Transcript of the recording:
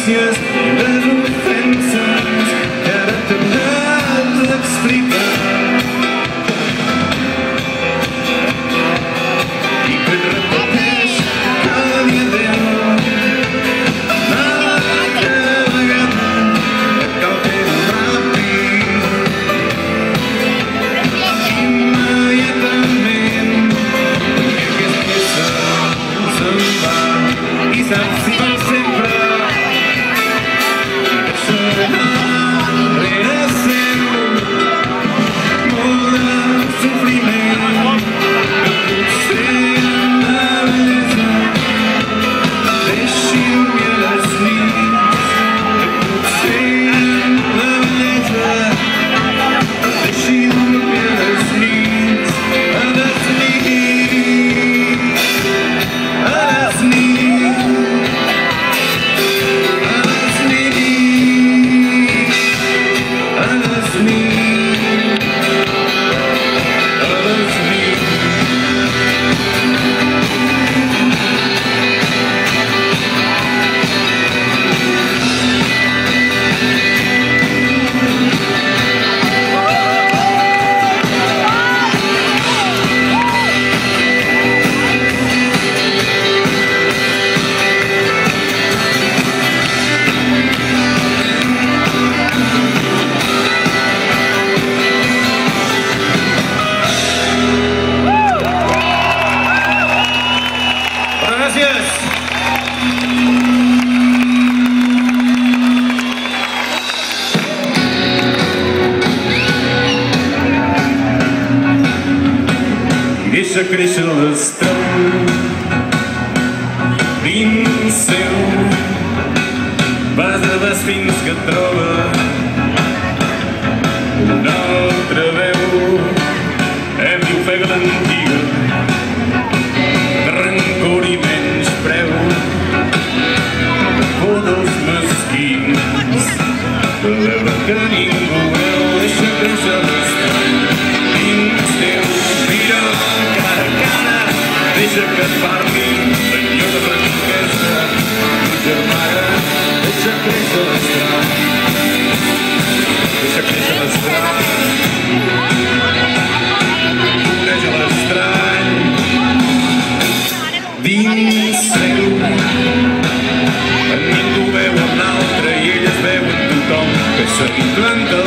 carícies i les ofenses que ara t'hauràs d'explicar i que et repeteix cada dia teu cada vegada que cal fer-ho ràpid immediatament perquè aquesta se'n va i saps si per sempre i deixarà rere seu molt de sofriment que potser la bellesa deixi dormir a les nits que potser la bellesa deixi dormir a les nits a les nits a les nits deixa créixer l'estrany dins seu vas a vas fins que et troba una altra veu diu fe galantia de rancor i menyspreu de por dels mesquins de veure que ningú veu deixa créixer l'estrany dins teu mira deixa que et parli, senyor de franquesa, germana, deixa créixer l'estrany, deixa créixer l'estrany, coneix l'estrany, dins seu, en ningú veu en l'altre i ell es veu en tothom, que seguint planta